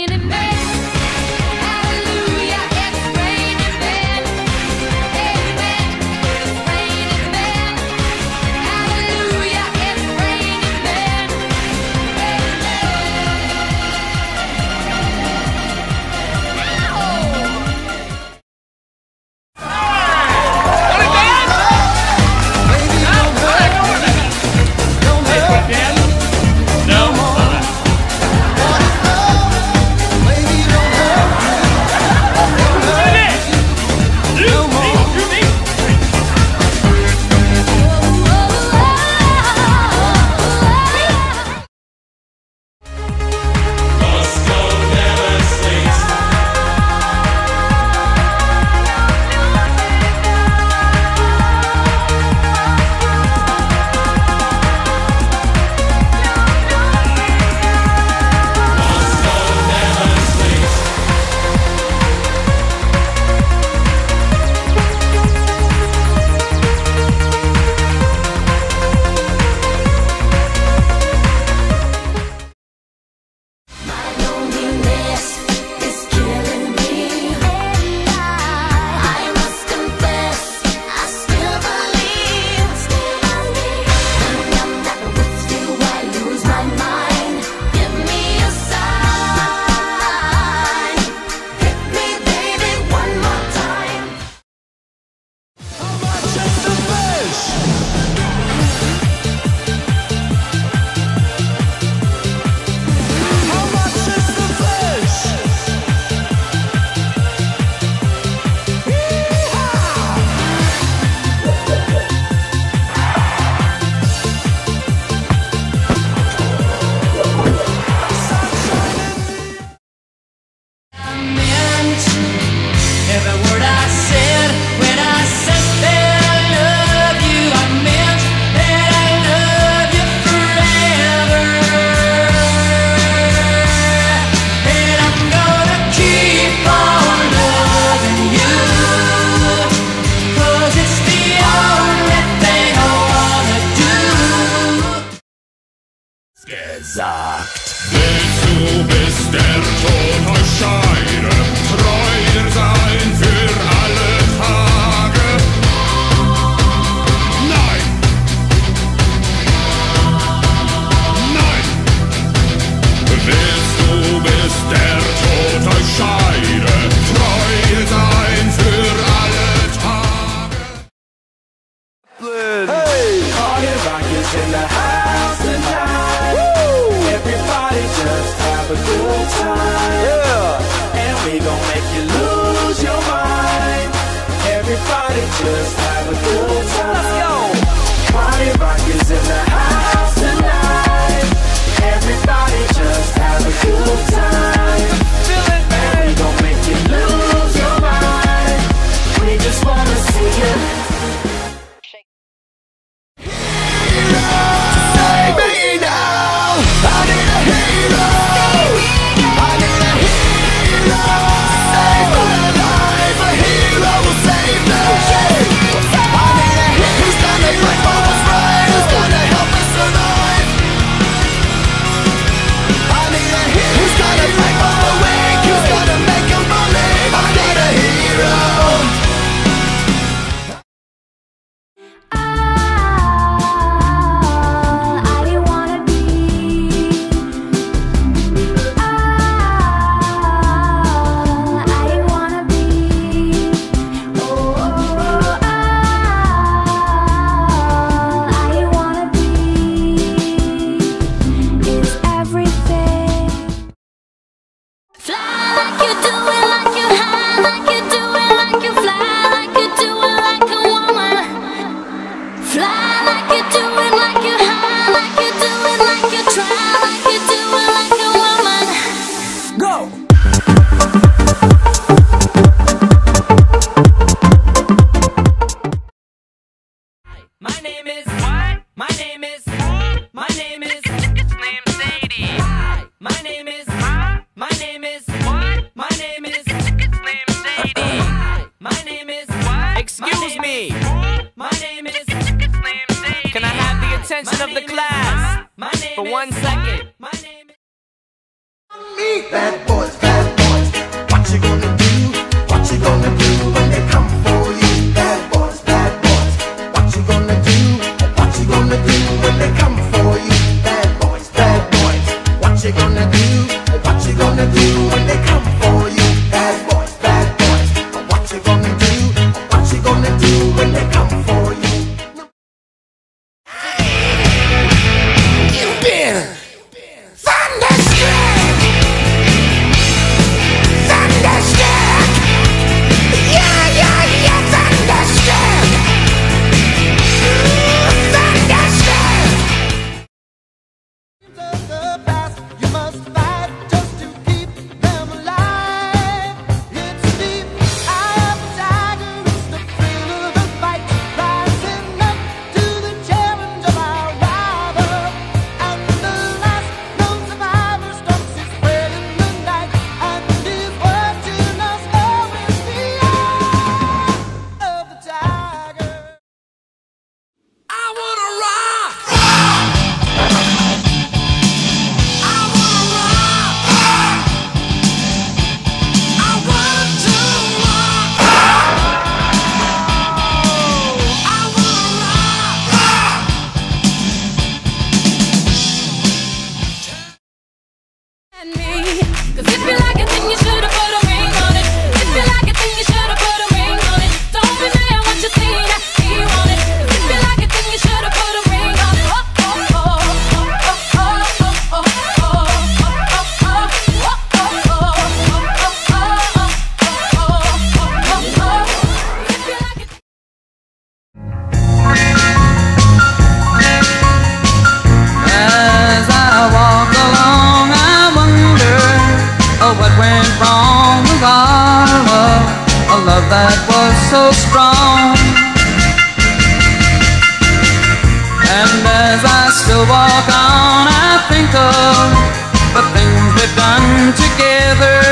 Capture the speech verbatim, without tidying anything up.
raining men. Hallelujah, it's raining men. Amen, it's raining men. Hallelujah, it's raining men. Every word I said when I said that I love you, I meant that I love you forever. And I'm gonna keep on loving you, 'cause it's the only thing I wanna do. Gesagt. Willst du bis der Tod euch scheide, treu sein für alle Tage? Nein! Nein! Willst du bis der Tod euch scheide, treu sein für alle Tage? Hey! Party rock is in the house tonight. Woo! Everybody just have a good time. Yeah! And we gon' make you lose your mind. Everybody just have a good time. Let's go! Party rock is in the house tonight. Everybody just have a good time. Feel it, man. And we gon' make you lose your mind. We just wanna see you. My name is what? My name is my name is it's named Sadie. Hi. My name is huh? My name is what? My name is it's named Sadie. Hi. My name is what? Excuse me. My name is it's named Sadie. Can I have the attention of the class for one second? My name is Meet that boy's what went wrong with our love, a love that was so strong. And as I still walk on, I think of the things we've done together.